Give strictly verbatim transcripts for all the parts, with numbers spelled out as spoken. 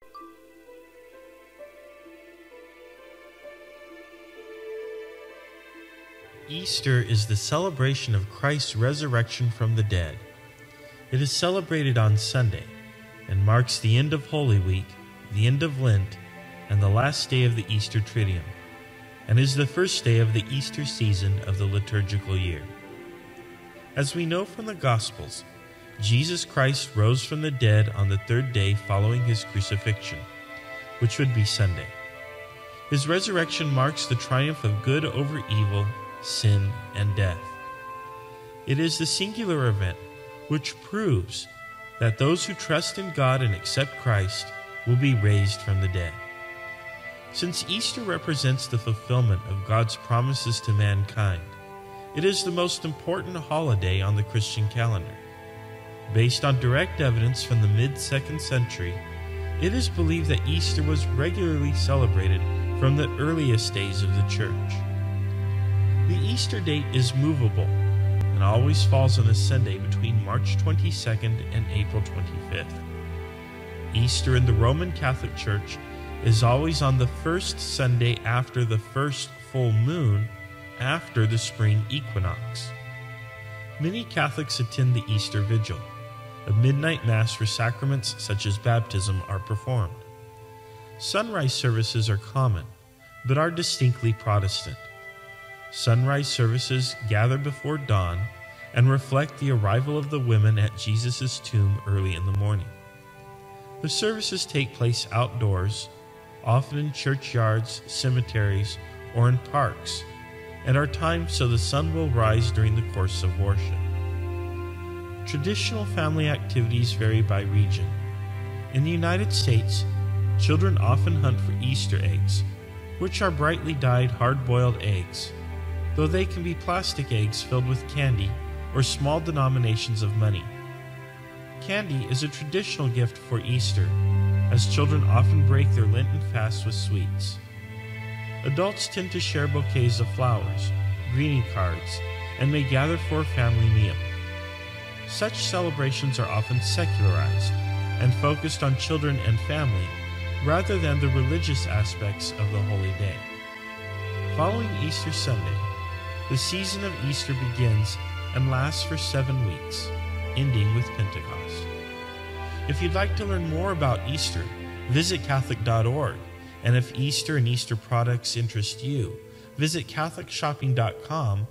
Easter is the celebration of Christ's resurrection from the dead. It is celebrated on Sunday and marks the end of Holy Week, the end of Lent, and the last day of the Easter Triduum, and is the first day of the Easter season of the liturgical year. As we know from the Gospels, Jesus Christ rose from the dead on the third day following his crucifixion, which would be Sunday. His resurrection marks the triumph of good over evil, sin, and death. It is the singular event which proves that those who trust in God and accept Christ will be raised from the dead. Since Easter represents the fulfillment of God's promises to mankind, it is the most important holiday on the Christian calendar. Based on direct evidence from the mid-second century, it is believed that Easter was regularly celebrated from the earliest days of the Church. The Easter date is movable and always falls on a Sunday between March twenty-second and April twenty-fifth. Easter in the Roman Catholic Church is always on the first Sunday after the first full moon after the spring equinox. Many Catholics attend the Easter Vigil, a midnight mass where sacraments such as baptism are performed. Sunrise services are common, but are distinctly Protestant. Sunrise services gather before dawn and reflect the arrival of the women at Jesus' tomb early in the morning. The services take place outdoors, often in churchyards, cemeteries, or in parks, and are timed so the sun will rise during the course of worship. Traditional family activities vary by region. In the United States, children often hunt for Easter eggs, which are brightly dyed hard-boiled eggs, though they can be plastic eggs filled with candy or small denominations of money. Candy is a traditional gift for Easter, as children often break their Lenten fast with sweets. Adults tend to share bouquets of flowers, greeting cards, and may gather for a family meal. Such celebrations are often secularized and focused on children and family rather than the religious aspects of the holy day. Following Easter Sunday, the season of Easter begins and lasts for seven weeks, ending with Pentecost. If you'd like to learn more about Easter, visit Catholic dot org, and if Easter and Easter products interest you, visit Catholic Shopping dot com.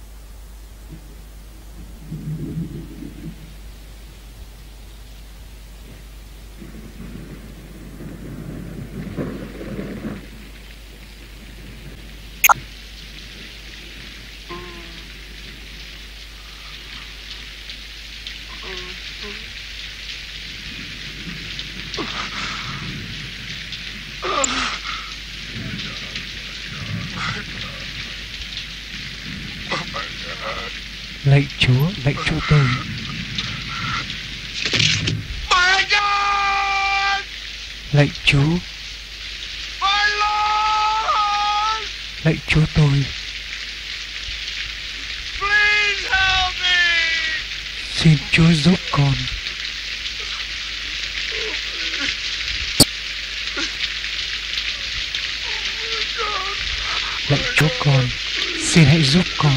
Lạy Chúa, lạy Chúa tôi. My God! Lạy Chúa. My Lord! Lạy Chúa tôi. Please help me! Xin Chúa giúp con. Lạy Chúa con, xin hãy giúp con.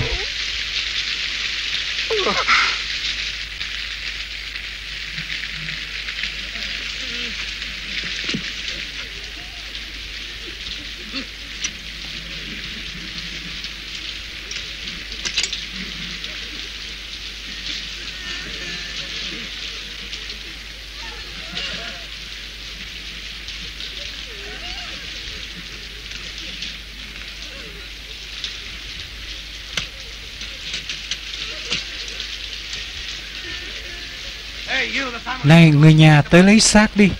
Này người nhà, tới lấy xác đi.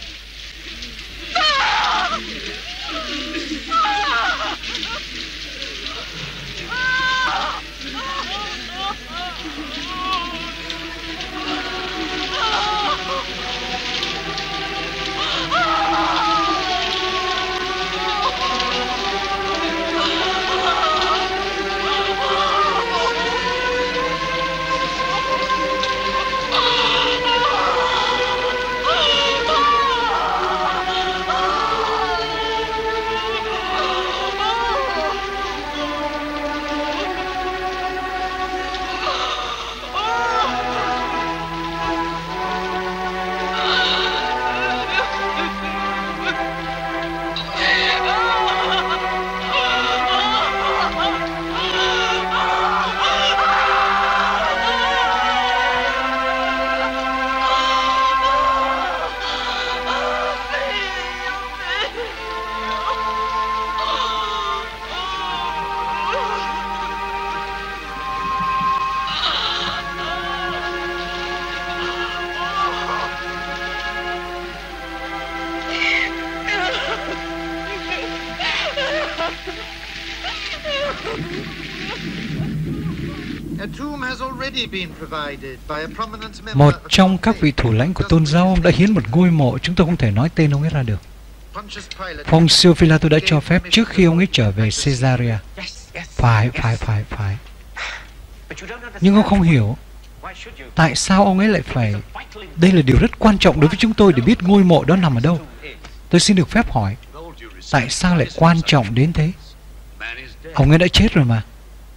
Một trong các vị thủ lãnh của tôn giáo ông đã hiến một ngôi mộ, chúng tôi không thể nói tên ông ấy ra được. Pontius Pilato đã cho phép trước khi ông ấy trở về Caesarea. Phải, phải, phải, phải. Nhưng ông không hiểu tại sao ông ấy lại phải... Đây là điều rất quan trọng đối với chúng tôi để biết ngôi mộ đó nằm ở đâu. Tôi xin được phép hỏi, tại sao lại quan trọng đến thế? Ông ấy đã chết rồi mà.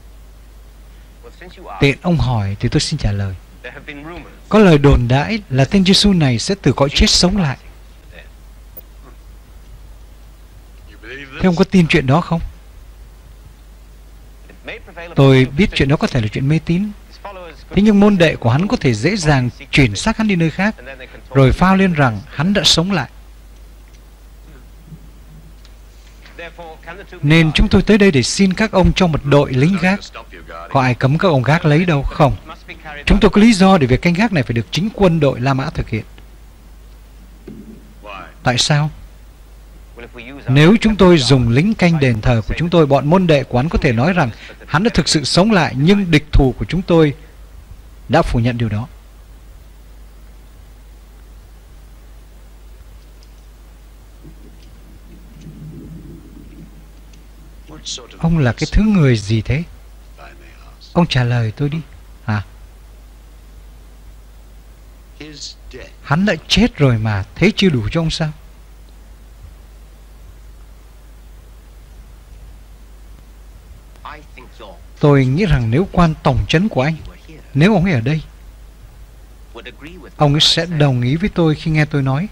Tiện ông hỏi thì tôi xin trả lời. Có lời đồn đãi là tên Giêsu này sẽ từ cõi chết sống lại. Thế ông có tin chuyện đó không? Tôi biết chuyện đó có thể là chuyện mê tín. Thế nhưng môn đệ của hắn có thể dễ dàng chuyển xác hắn đi nơi khác, rồi phao lên rằng hắn đã sống lại. Nên chúng tôi tới đây để xin các ông cho một đội lính gác. Có ai cấm các ông gác lấy đâu? Không. Chúng tôi có lý do để việc canh gác này phải được chính quân đội La Mã thực hiện. Tại sao? Nếu chúng tôi dùng lính canh đền thờ của chúng tôi, bọn môn đệ của hắn có thể nói rằng hắn đã thực sự sống lại, nhưng địch thù của chúng tôi đã phủ nhận điều đó. Ông là cái thứ người gì thế? Ông trả lời tôi đi. Hả? Hắn đã chết rồi mà, thế chưa đủ cho ông sao? Tôi nghĩ rằng nếu quan tổng trấn của anh, nếu ông ấy ở đây, ông ấy sẽ đồng ý với tôi khi nghe tôi nói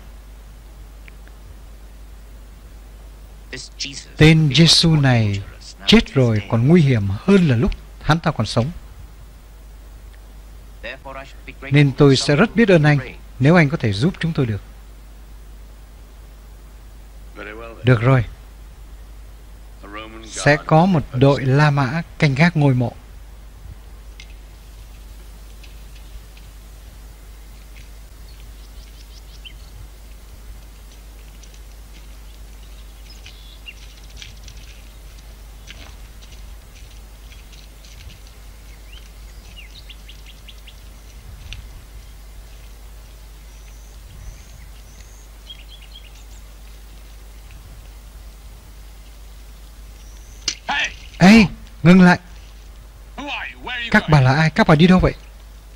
tên Giêsu này chết rồi còn nguy hiểm hơn là lúc hắn ta còn sống. Nên tôi sẽ rất biết ơn anh nếu anh có thể giúp chúng tôi được. Được rồi. Sẽ có một đội La Mã canh gác ngôi mộ. Ê, ngừng lại. Các bà là ai? Các bà đi đâu vậy?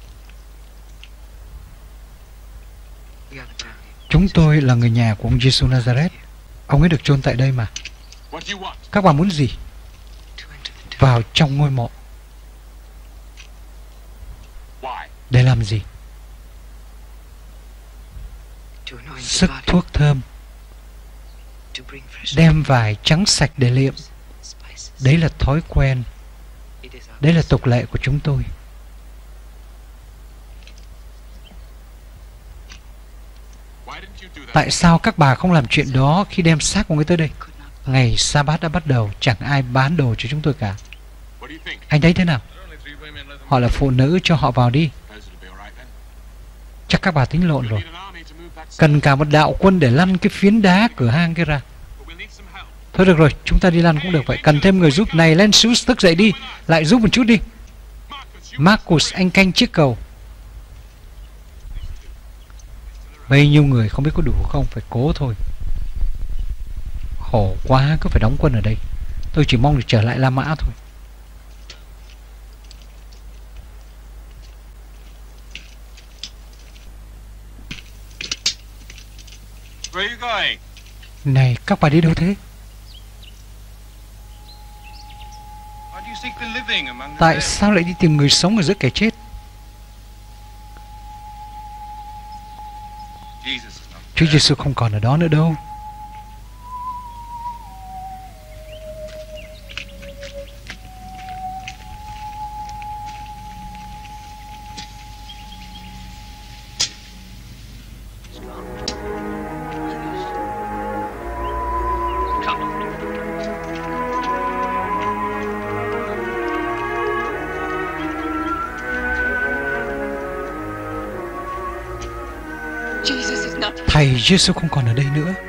Chúng tôi là người nhà của ông Giêsu Nazareth. Ông ấy được chôn tại đây mà. Các bà muốn gì? Vào trong ngôi mộ. Để làm gì? Sức thuốc thơm. Đem vải trắng sạch để liệm. Đấy là thói quen. Đấy là tục lệ của chúng tôi. Tại sao các bà không làm chuyện đó khi đem xác của người tới đây? Ngày Sa-bát đã bắt đầu, chẳng ai bán đồ cho chúng tôi cả. Anh thấy thế nào? Họ là phụ nữ, cho họ vào đi. Chắc các bà tính lộn rồi. Cần cả một đạo quân để lăn cái phiến đá cửa hang kia ra. Thôi được rồi, chúng ta đi lăn cũng được vậy. Cần thêm người giúp. Này, Lensus, thức dậy đi. Lại giúp một chút đi. Marcus, anh canh chiếc cầu. Bấy nhiêu người không biết có đủ không. Phải cố thôi. Khổ quá, cứ phải đóng quân ở đây. Tôi chỉ mong được trở lại La Mã thôi. Này, các bà đi đâu thế? Tại sao lại đi tìm người sống ở giữa kẻ chết? Chúa Giêsu không còn ở đó nữa đâu. Thầy Giêsu không còn ở đây nữa.